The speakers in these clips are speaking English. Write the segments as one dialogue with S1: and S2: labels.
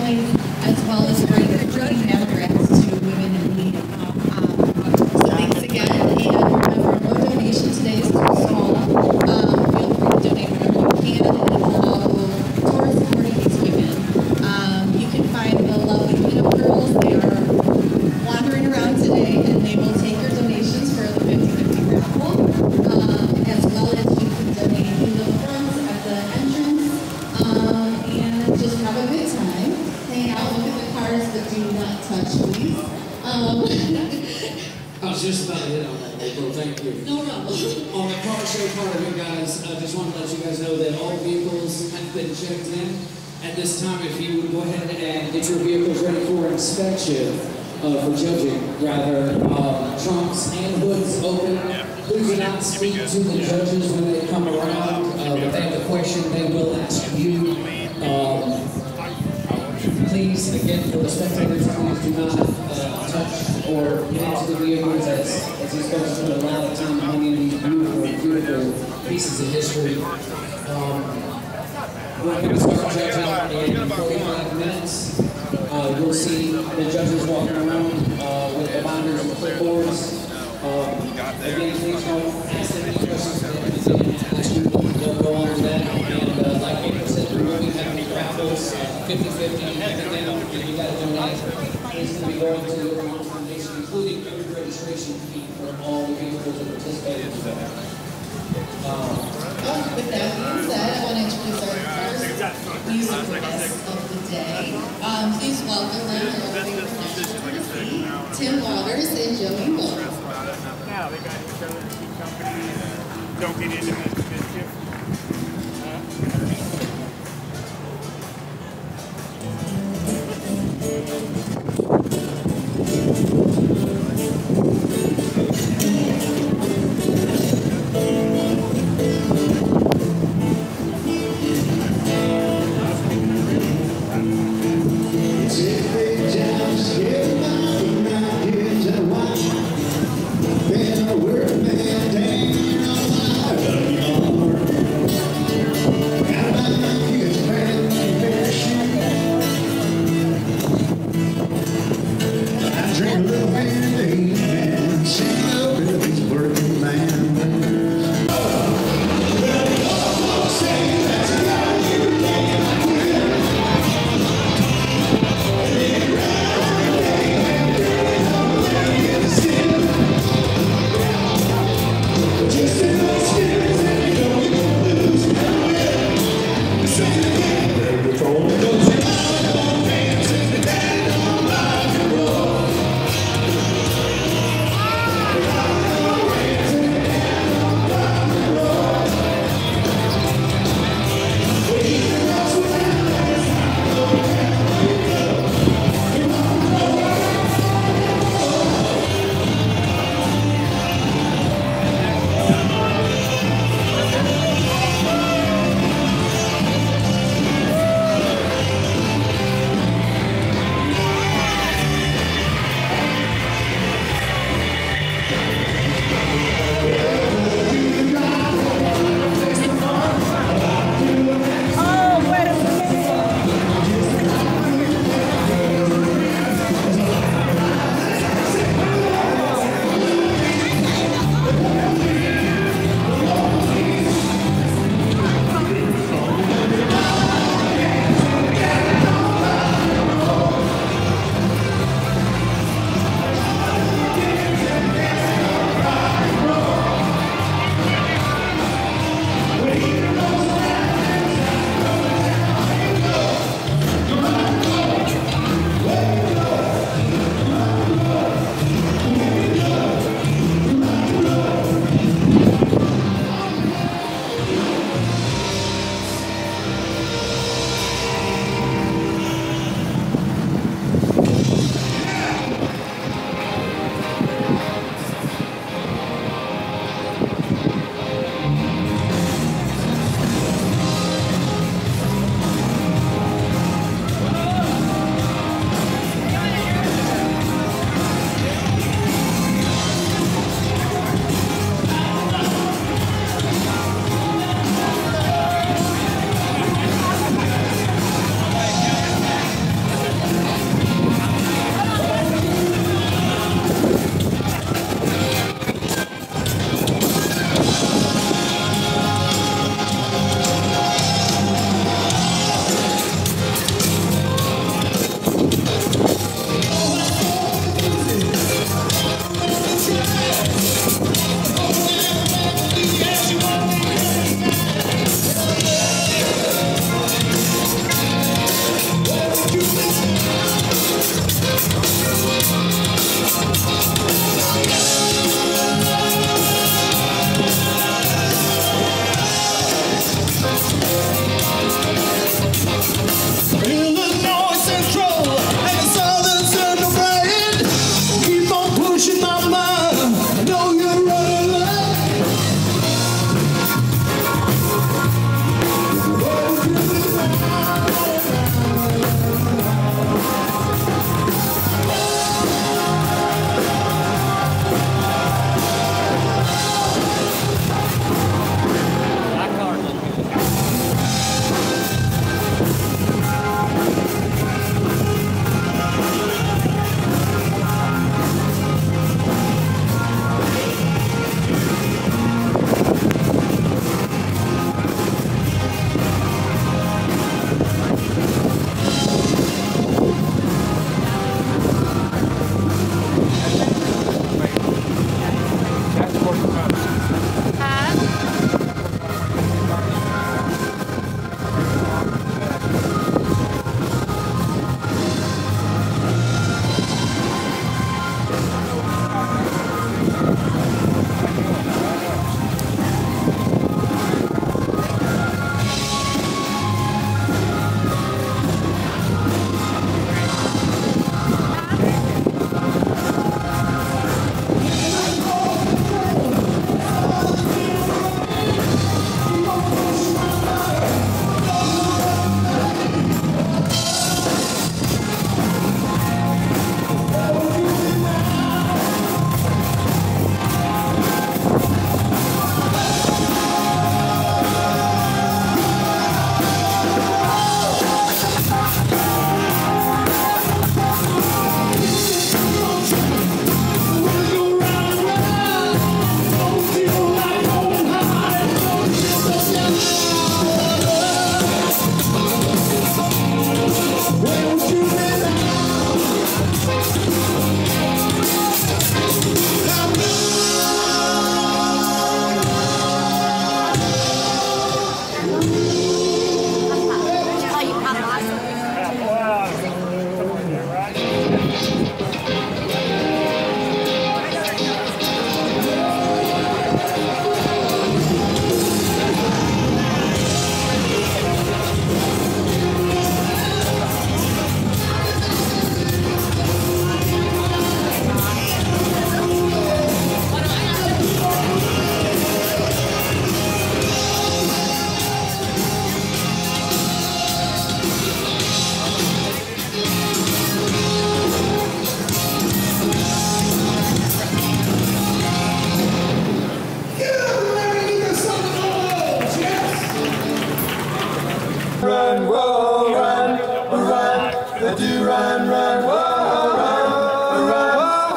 S1: website, as well as bringing mammograms to women in need. So thanks again, and remember, no donation today is too small. Feel free to donate whatever you can, and it will all go towards supporting these women. You can find the lovely pinup girls. They are wandering around today, and they will take your donations for the 50-50 raffle, as well as you can donate in the front at the entrance, and just have a good time. Hang out, look at the cars, but do not touch, please.
S2: I was just about to hit on that, April. Thank you.
S1: No problem.
S2: On the car show part of it, guys, I just want to let you guys know that all vehicles have been checked in. At this time, if you would go ahead and get your vehicles ready for inspection, for judging, rather, trunks and hoods open. Please do not speak to the judges when they come around. If they have a question, they will ask you. Please, again, for the spectators, please do not touch or get into the vehicles as these folks spend a lot of time and money in these beautiful pieces of history. We're going to start judging in 45 minutes. You'll see the judges walking around with the binders and clipboards. Again, please don't ask them any questions that ask you to go on to that. And like April said, we will be having raffles, 50-50, everything that you got to donate is going to be going to the Vermont Foundation, including every registration fee for all the vehicles that participate in the event.
S1: With that being said, I want to introduce our first musical guest of the day. Please welcome Tim Waters and Joey Wolf.
S3: Now they got each other to keep company and don't get into mischief.
S4: Been a working man, dang, you know I love you more. do run, run, whoa, run, run.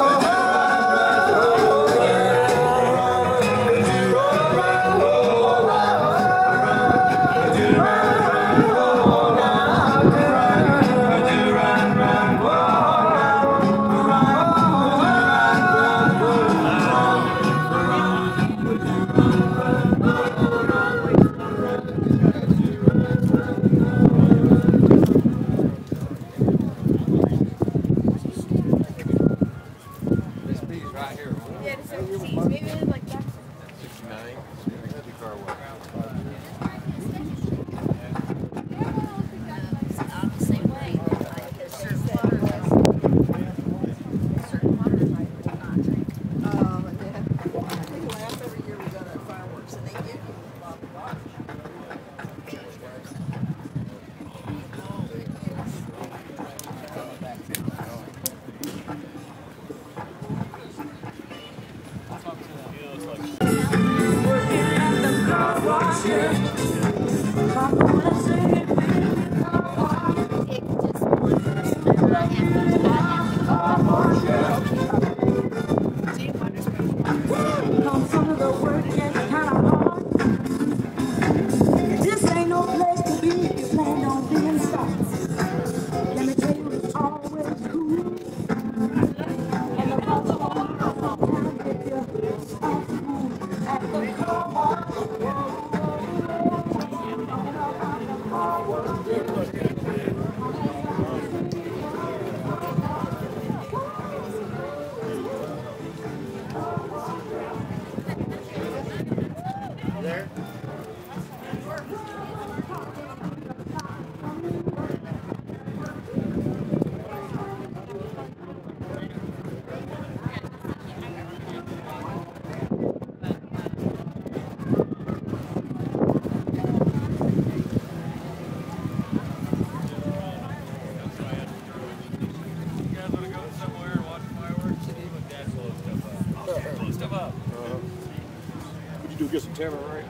S5: Get some Tanner right.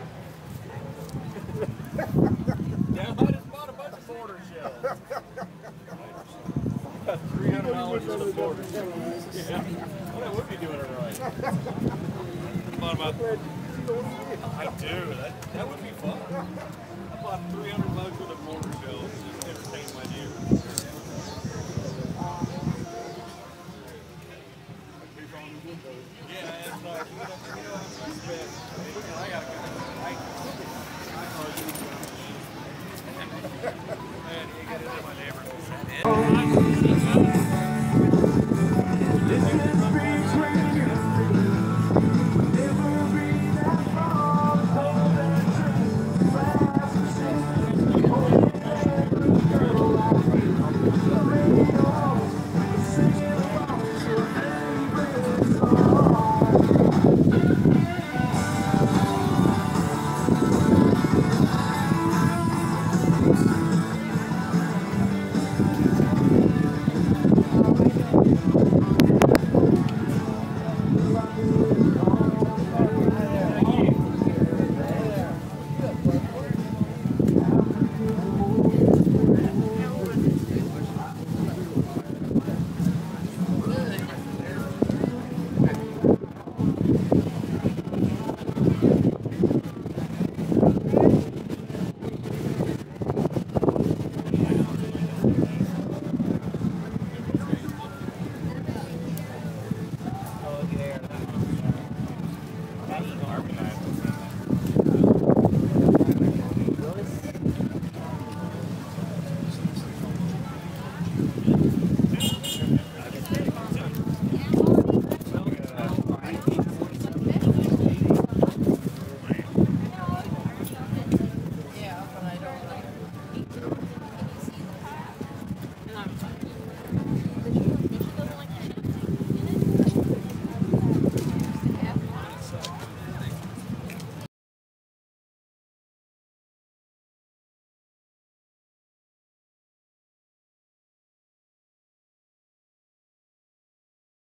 S3: Yeah, I just bought a bunch of border shells. $300 worth of border shells. Yeah, well, I would be doing it right. Bought about, I do. That would be fun. I bought $300 worth of border shells just to entertain my neighbors. Yeah, it's like, I gotta go. Man, you got into my neighborhood.